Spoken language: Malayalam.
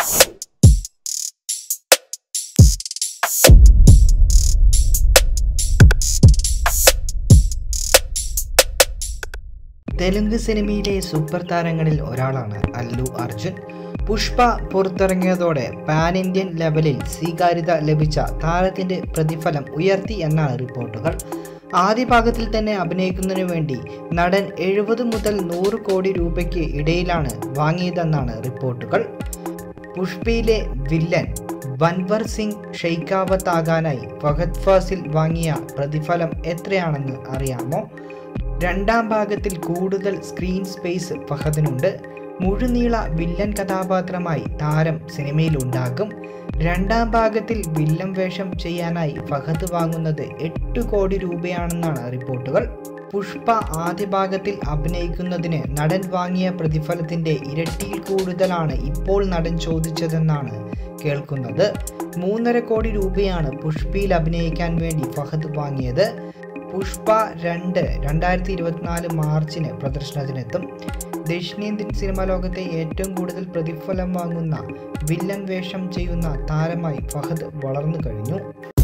തെലുങ്ക് സിനിമയിലെ സൂപ്പർ താരങ്ങളിൽ ഒരാളാണ് അല്ലു അർജുൻ. പുഷ്പ പുറത്തിറങ്ങിയതോടെ പാൻ ഇന്ത്യൻ ലെവലിൽ സ്വീകാര്യത ലഭിച്ച താരത്തിന്റെ പ്രതിഫലം ഉയർത്തി എന്നാണ് റിപ്പോർട്ടുകൾ. ആദ്യ ഭാഗത്തിൽ തന്നെ അഭിനയിക്കുന്നതിനു വേണ്ടി നടൻ 70 മുതൽ 100 കോടി രൂപയ്ക്ക് ഇടയിലാണ് വാങ്ങിയതെന്നാണ് റിപ്പോർട്ടുകൾ. പുഷ്പയിലെ വില്ലൻ ബൻവർ സിംഗ് ഷെയ്ഖാവത്ത് ആകാനായി ഫഹദ് ഫാസിൽ വാങ്ങിയ പ്രതിഫലം എത്രയാണെന്ന് അറിയാമോ? രണ്ടാം ഭാഗത്തിൽ കൂടുതൽ സ്ക്രീൻ സ്പേസ് ഫഹദിനുണ്ട്. മുഴുനീള വില്ലൻ കഥാപാത്രമായി താരം സിനിമയിലുണ്ടാകും. രണ്ടാം ഭാഗത്തിൽ വില്ലൻ വേഷം ചെയ്യാനായി ഫഹദ് വാങ്ങുന്നത് 8 കോടി രൂപയാണെന്നാണ് റിപ്പോർട്ടുകൾ. പുഷ്പ ആദ്യ ഭാഗത്തിൽ അഭിനയിക്കുന്നതിന് നടൻ വാങ്ങിയ പ്രതിഫലത്തിന്റെ ഇരട്ടിയിൽ കൂടുതലാണ് ഇപ്പോൾ നടൻ ചോദിച്ചതെന്നാണ് കേൾക്കുന്നത്. 3.5 കോടി രൂപയാണ് പുഷ്പയിൽ അഭിനയിക്കാൻ വേണ്ടി ഫഹദ് വാങ്ങിയത്. പുഷ്പ 2 2024 മാർച്ചിന് പ്രദർശനത്തിനെത്തും. ദക്ഷിണേന്ത്യൻ സിനിമാ ലോകത്തെ ഏറ്റവും കൂടുതൽ പ്രതിഫലം വാങ്ങുന്ന വില്ലൻ വേഷം ചെയ്യുന്ന താരമായി ഫഹദ് വളർന്നു കഴിഞ്ഞു.